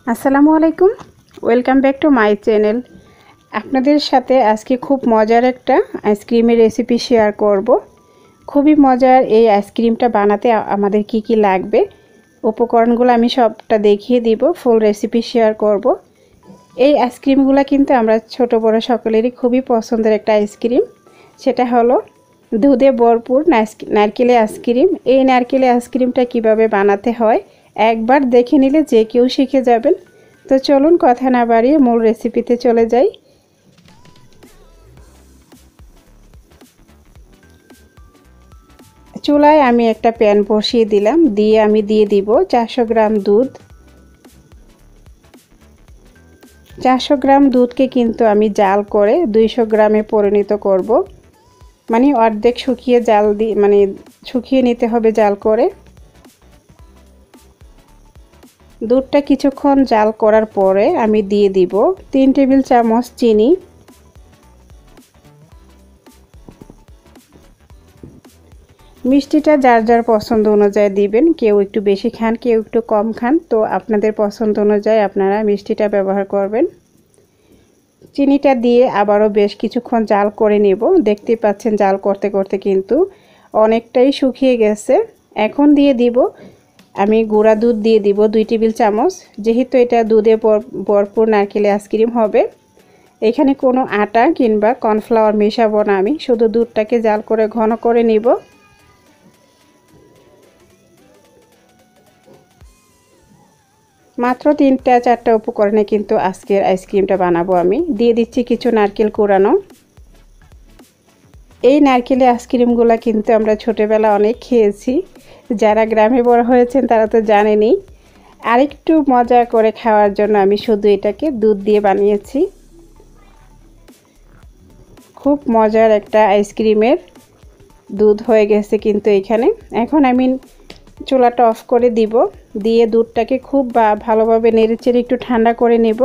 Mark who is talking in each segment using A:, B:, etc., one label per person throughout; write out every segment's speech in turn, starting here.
A: আসসালামু আলাইকুম, welcome back to my channel. আপনাদের সাথে আজকে খুব মজার একটা আইসক্রিমের রেসিপি শেয়ার করব। খুবই মজার এই আইসক্রিমটা বানাতে আমাদের কি কি লাগবে, উপকরণগুলো আমি সবটা দেখিয়ে দিব, ফুল রেসিপি শেয়ার করব। এই আইসক্রিমগুলো কিন্তু আমরা ছোট বড় সকলেরই খুবই পছন্দের একটা আইসক্রিম। সেটা হলো দুধে ভরপুর নারকেলের আইসক্রিম। এই নারকেলের আইসক্রিমটা কিভাবে বানাতে হয় একবার দেখে নিলে যে কেউ শিখে যাবেন। তো চলুন কথা না বাড়িয়ে মূল রেসিপিতে চলে যাই। চুলায় আমি একটা প্যান বসিয়ে দিলাম, দিয়ে আমি দিয়ে দিব 400 গ্রাম দুধ। 400 গ্রাম দুধকে কিন্তু আমি জাল করে 200 গ্রামে পরিণত করব। মানে অর্ধেক শুকিয়ে জাল দিয়ে শুকিয়ে নিতে হবে জাল করে। দুধটা কিছুক্ষণ জাল করার পরে আমি দিয়ে দিব 3 টেবিল চামচ চিনি। মিষ্টিটা যার যার পছন্দ অনুযায়ী দিবেন, কেউ একটু বেশি খান, কেউ একটু কম খান, তো আপনাদের পছন্দ অনুযায়ী আপনারা মিষ্টিটা ব্যবহার করবেন। চিনিটা দিয়ে আবারও বেশ কিছুক্ষণ জাল করে নেব। দেখতে পাচ্ছেন জাল করতে করতে কিন্তু অনেকটাই শুকিয়ে গেছে। এখন দিয়ে দিব আমি গুঁড়া দুধ দিয়ে দিব 2 টেবিল চামচ। যেহেতু এটা দুধে ভরপুর নারকেলের আইসক্রিম হবে, এখানে কোনো আটা কিংবা কর্নফ্লাওয়ার মেশাবো না, আমি শুধু দুধটাকে জাল করে ঘন করে নিব। মাত্র 3-4টা উপকরণে কিন্তু আজকের আইসক্রিমটা বানাবো। আমি দিয়ে দিচ্ছি কিছু নারকেল কোরানো। এই নারকেলের আইসক্রিমগুলো কিন্তু আমরা ছোটোবেলা অনেক খেয়েছি, যারা গ্রামে বড় হয়েছেন তারা তো জানেনই। আরেকটু মজা করে খাওয়ার জন্য আমি শুধু এটাকে দুধ দিয়ে বানিয়েছি। খুব মজার একটা আইসক্রিমের দুধ হয়ে গেছে কিন্তু এখানে। এখন আমি চুলাটা অফ করে দিব, দিয়ে দুধটাকে খুব ভালোভাবে নেড়েচেড়ে একটু ঠান্ডা করে নেব।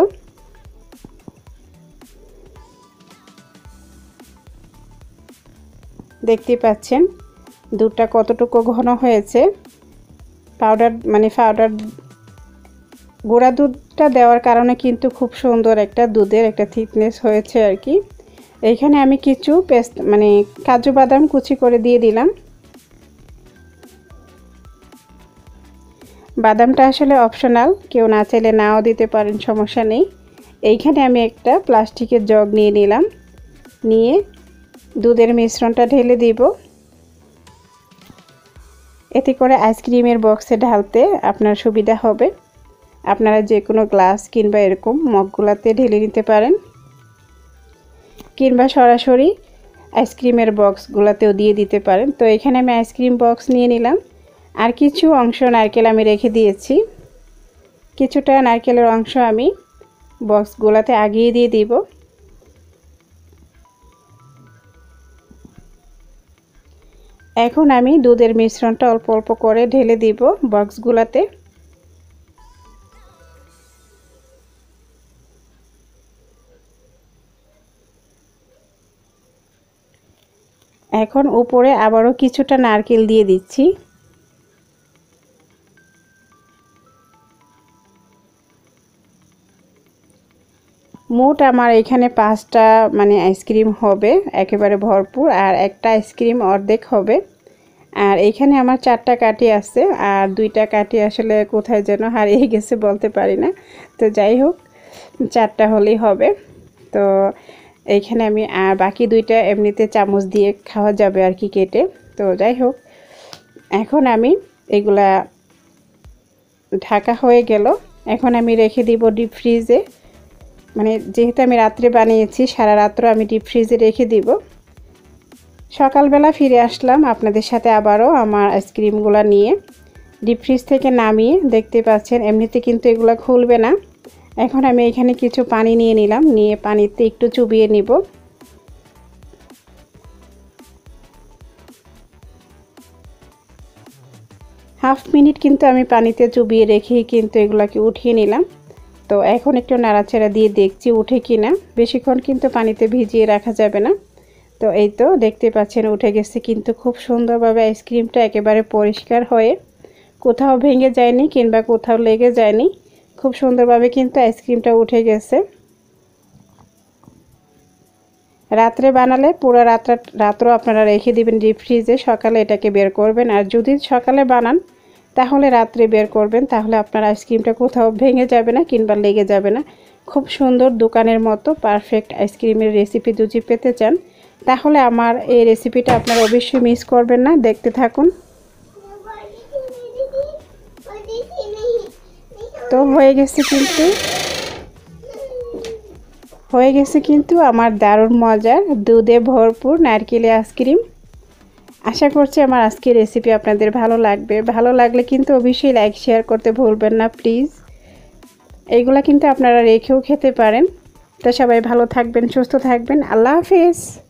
A: দেখতে পাচ্ছেন দুধটা কতটুকু ঘন হয়েছে। পাউডার গুঁড়া দুধটা দেওয়ার কারণে কিন্তু খুব সুন্দর একটা দুধের একটা থিকনেস হয়েছে আর কি। এইখানে আমি কিছু কাজু বাদাম কুচি করে দিয়ে দিলাম। বাদামটা আসলে অপশনাল, কেউ না চাইলে নাও দিতে পারেন, সমস্যা নেই। এইখানে আমি একটা প্লাস্টিকের জগ নিয়ে নিলাম, নিয়ে দুধের মিশ্রণটা ঢেলে দিব। এতে করে আইসক্রিমের বক্সে ঢালতে আপনার সুবিধা হবে। আপনারা যে কোনো গ্লাস কিংবা এরকম মগগুলাতে ঢেলে নিতে পারেন, কিংবা সরাসরি আইসক্রিমের বক্সগুলোতেও দিয়ে দিতে পারেন। তো এখানে আমি আইসক্রিম বক্স নিয়ে নিলাম, আর কিছু অংশ নারকেল আমি রেখে দিয়েছি। কিছুটা নারকেলের অংশ আমি বক্সগুলোতে আগিয়ে দিয়ে দিব। এখন আমি দুধের মিশ্রণটা অল্প অল্প করে ঢেলে দিব বক্সগুলোতে। এখন উপরে আবারও কিছুটা নারকেল দিয়ে দিচ্ছি। মোট আমার এখানে 5টা আইসক্রিম হবে একেবারে ভরপুর, আর একটা আইসক্রিম অর্ধেক হবে। আর এখানে আমার 4টা কাঠি আছে, আর 2টা কাঠি আসলে কোথায় যেন হারিয়ে গেছে, বলতে পারি না। তো যাই হোক, 4টা হলেই হবে। তো এইখানে আমি আর বাকি 2টা এমনিতে চামচ দিয়ে খাওয়া যাবে আর কি, কেটে। তো যাই হোক, এখন আমি এগুলা ঢাকা হয়ে গেল। এখন আমি রেখে দিব ডিপ ফ্রিজে। যেহেতু আমি রাত্রে বানিয়েছি, সারা রাত্র আমি ডিপ ফ্রিজে রেখে দিব। সকালবেলা ফিরে আসলাম আপনাদের সাথে আবারও আমার আইসক্রিমগুলো নিয়ে। ডিপ ফ্রিজ থেকে নামিয়ে দেখতে পাচ্ছেন এমনিতে কিন্তু এগুলো খুলবে না। এখন আমি এখানে কিছু পানি নিয়ে নিলাম, নিয়ে পানিতে একটু চুবিয়ে নিব। হাফ মিনিট কিন্তু আমি পানিতে চুবিয়ে রেখেই কিন্তু এগুলোকে উঠিয়ে নিলাম। তো এখন একটু নাড়াচাড়া দিয়ে দেখছি উঠে কিনা। বেশিক্ষণ কিন্তু পানিতে ভিজিয়ে রাখা যাবে না। তো এই তো দেখতে পাচ্ছেন উঠে গেছে কিন্তু খুব সুন্দরভাবে। আইসক্রিমটা একেবারে পরিষ্কার হয়ে কোথাও ভেঙে যায়নি কিংবা কোথাও লেগে যায়নি, খুব সুন্দরভাবে কিন্তু আইসক্রিমটা উঠে গেছে। রাত্রে বানালে পুরো রাত্র আপনারা রেখে দিবেন ডিপ ফ্রিজে, সকালে এটাকে বের করবেন। আর যদি সকালে বানান তাহলে রাত্রে বের করবেন, তাহলে আপনার আইসক্রিমটা কোথাও ভেঙে যাবে না কিংবা লেগে যাবে না। খুব সুন্দর দোকানের মতো পারফেক্ট আইসক্রিমের রেসিপি যদি পেতে চান তাহলে আমার এই রেসিপিটা আপনারা অবশ্যই মিস করবেন না, দেখতে থাকুন। তো হয়ে গেছে কিন্তু আমার দারুণ মজার দুধে ভরপুর নারকেলের আইসক্রিম। আশা করছি আমার আজকের রেসিপি আপনাদের ভালো লাগবে। ভালো লাগলে কিন্তু অবশ্যই লাইক শেয়ার করতে ভুলবেন না প্লিজ। এইগুলা কিন্তু আপনারা রেখেও খেতে পারেন। তো সবাই ভালো থাকবেন, সুস্থ থাকবেন। আল্লাহ হাফেজ।